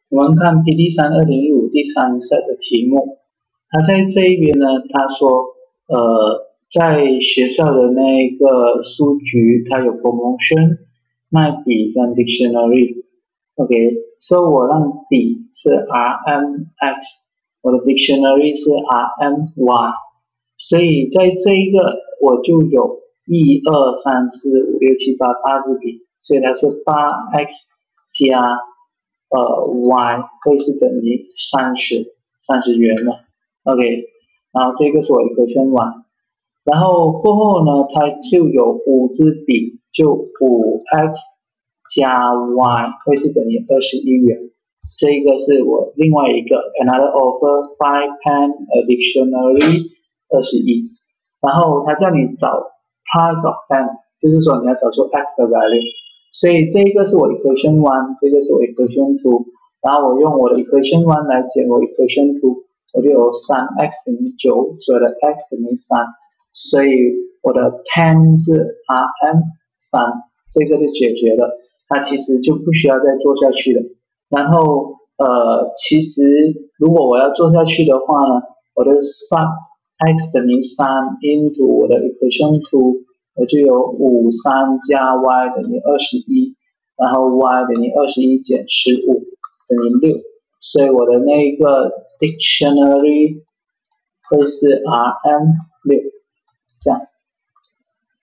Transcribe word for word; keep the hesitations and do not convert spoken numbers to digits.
我们看 P D 三 二零一五第三 set 的题目，他在这一边呢，他说，呃，在学校的那个书局，它有 promotion 卖笔跟 dictionary。OK， 所以我让笔是 R M X， 我的 dictionary 是 R M Y， 所以在这一个我就有一二三四五六七八八支笔，所以它是八 X 加呃 Y 会是等于三十三十元了。OK， 然后这个是我 equation one， 然后过后呢，它就有五支笔，就五 X 加 Y 会是等于二十一元。这一个是我另外一个 another offer five pen a dictionary 二十一，然后他叫你找 price of pen， 就是说你要找出 X 的 value， 所以这个是我 equation one， 这个是我 equation two， 然后我用我的 equation one 来减我 equation two， 我就有 三 X 等于九，所以我的 X 等于三，所以我的 pen 是 R M 三， 这个就解决了，它其实就不需要再做下去了。然后呃，其实如果我要做下去的话呢，我的 sub x 等于三 into 我的 equation two， 我就有五三加 y 等于二十一，然后 y 等于二十一减十五等于六，所以我的那个 dictionary 会是 R M 六，这样。